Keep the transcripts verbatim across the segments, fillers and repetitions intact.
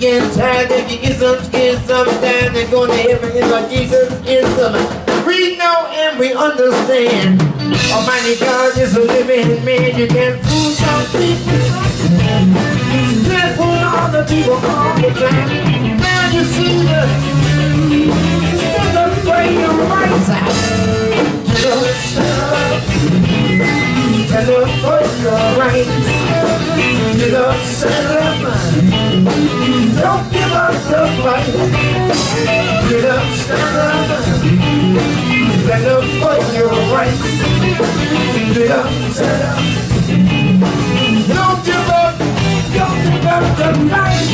get tired if you get some scared sometime. They're going to heaven in Lord Jesus is some. We know and we understand. Almighty God is a living man. You can't fool some people. You can't fool all the people all the time. Now you see the there's a way of right side. Get up, stand up. Stand up for your rights. Get up, stand up. Don't give up the fight. Get up, stand up. Stand up for your rights. Get up, stand up. Don't give up. Don't give up the fight.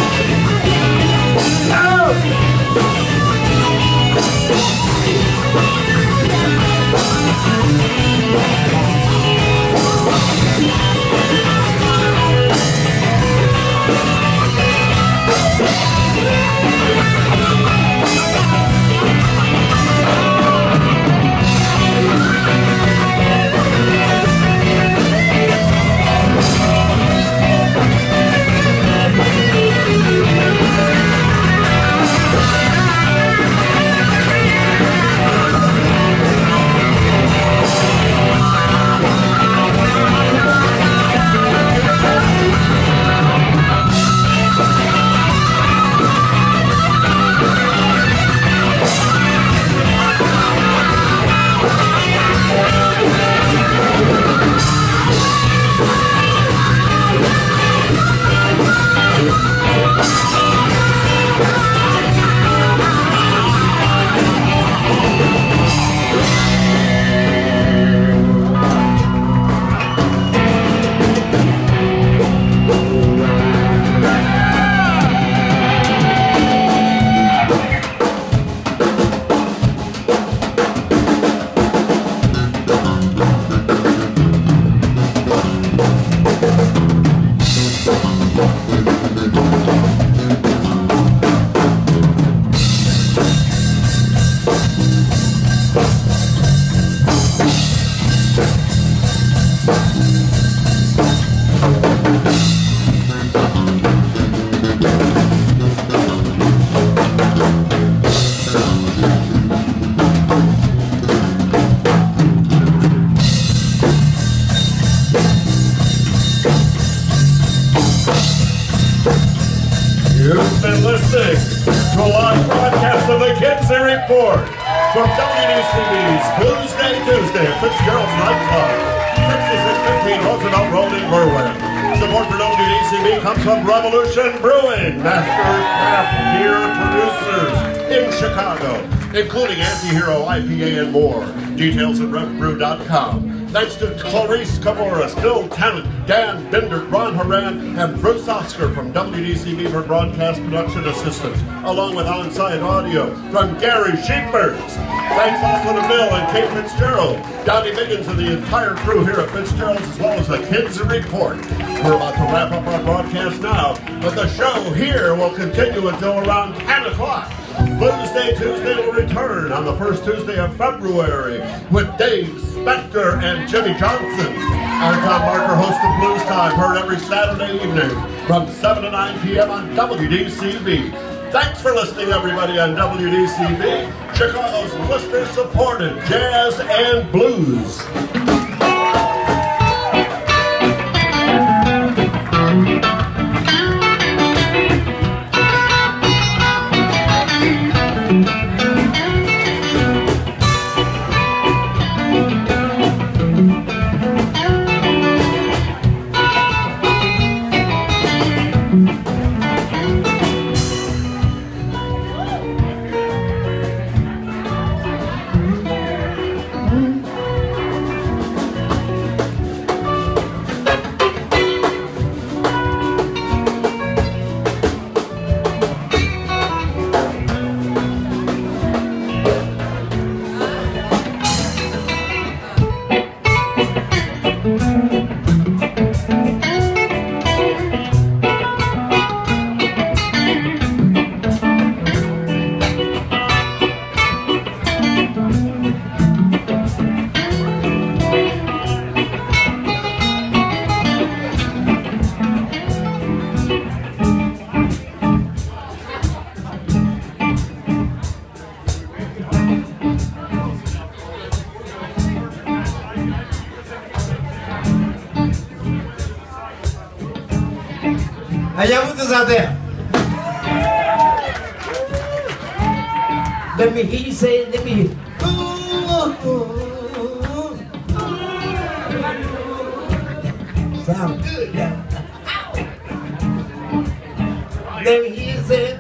No. You've been listening to a live broadcast of the Kinsey Report from W D C B's Blues Day Tuesday at Fitzgerald's Nightclub, sixty-six fifteen Roosevelt Road in Berwyn. Support for W D C B comes from Revolution Brewing, master craft beer producers in Chicago, including Anti-Hero I P A and more. Details at rev brew dot com. Thanks to Clarice Cavoras, Bill Tennant, Dan Binder, Ron Horan, and Bruce Oscar from W D C B for broadcast production assistance, along with on-site audio from Gary Sheepers. Thanks also to Bill and Kate Fitzgerald, Donnie Biggins, and the entire crew here at Fitzgerald's, as well as the Kinsey Report. We're about to wrap up our broadcast now, but the show here will continue until around ten o'clock. Blues Day Tuesday will return on the first Tuesday of February with Dave Spector and Jimmy Johnson. I'm Tom Marker, host of Blues Time, heard every Saturday evening from seven to nine p m on W D C B. Thanks for listening, everybody, on W D C B, Chicago's listener-supported jazz and blues. Are y'all with us out there? Let me hear you say it. Let me hear. Sound good, yeah. Let me hear you say it.